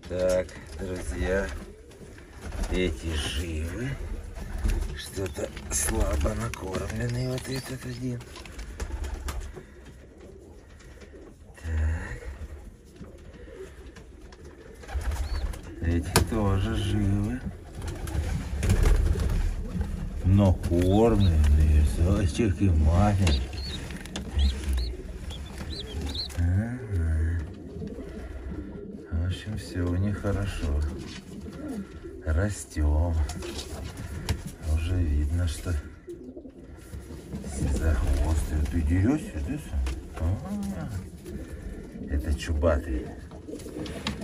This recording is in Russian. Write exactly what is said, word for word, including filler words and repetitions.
Так, друзья, эти живы. Что-то слабо накормленный вот этот один. Так. Эти тоже живы. Но кормленные, зайчики маленькие. Ага. В общем, все у них хорошо. Растем. Уже видно, что за хвост. Ты дерешься, да? А -а -а. Это чубатый.